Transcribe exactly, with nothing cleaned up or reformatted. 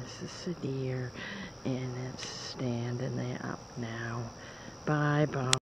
this is a deer, and it's standing there up now. Bye bye.